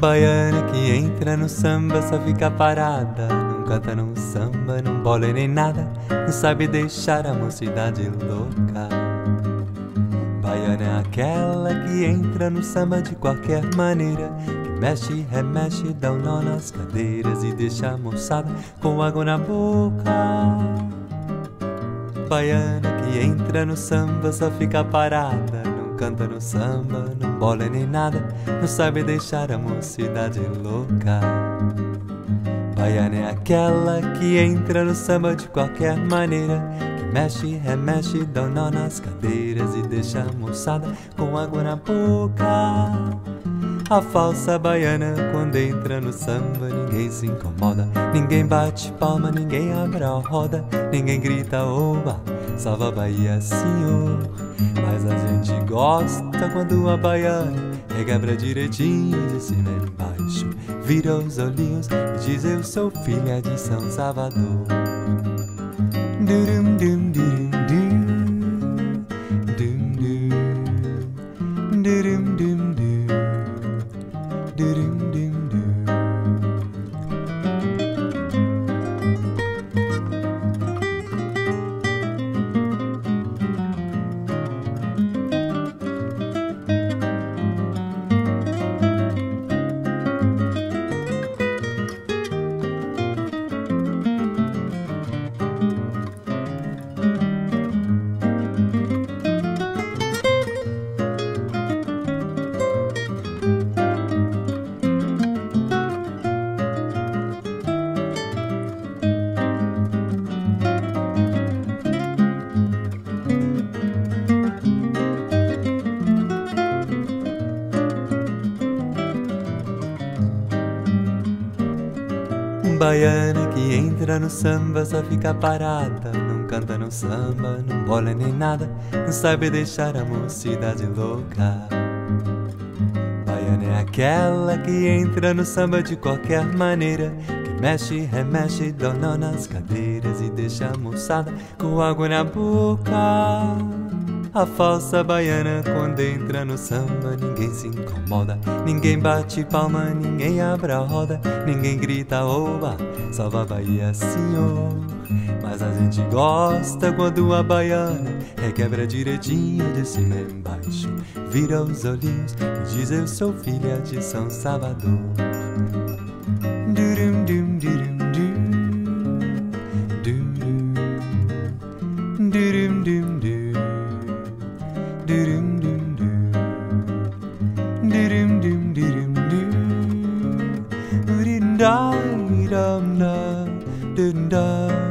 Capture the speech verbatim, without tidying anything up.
Baiana que entra no samba só fica parada, não canta, não samba, não bola nem nada, não sabe deixar a mocidade louca. Baiana é aquela que entra no samba de qualquer maneira, que mexe, remexe, dá um nó nas cadeiras e deixa a moçada com água na boca. Baiana que entra no samba só fica parada, não canta no samba, não bola nem nada, não sabe deixar a mocidade louca. Baiana é aquela que entra no samba de qualquer maneira, que mexe, remexe, dá um nó nas cadeiras e deixa a moçada com água na boca. A falsa baiana quando entra no samba ninguém se incomoda, ninguém bate palma, ninguém abre a roda, ninguém grita oba, salva a Bahia senhor. Mas a gente gosta quando a baiana requebra direitinho de cima e embaixo, vira os olhinhos e diz eu sou filha de São Salvador. Durum, dum, durum, dum. Dum, dum. Durum, dum, dum. Durum, dum, dum. Baiana que entra no samba só fica parada, não canta no samba, não bola nem nada, não sabe deixar a mocidade louca. Baiana é aquela que entra no samba de qualquer maneira, que mexe, remexe, dá um nó nas cadeiras e deixa a moçada com água na boca. A falsa baiana quando entra no samba ninguém se incomoda, ninguém bate palma, ninguém abre a roda, ninguém grita oba, salva a Bahia senhor. Mas a gente gosta quando a baiana requebra direitinho de cima e embaixo, vira os olhinhos e diz eu sou filha de São Salvador. Durum, dum, durum, dum. Dum, dum. Durum, dum, dum. Durum, dum, dum. Durum, dum, durum, dum. Urin, da, dum, da, dum, da.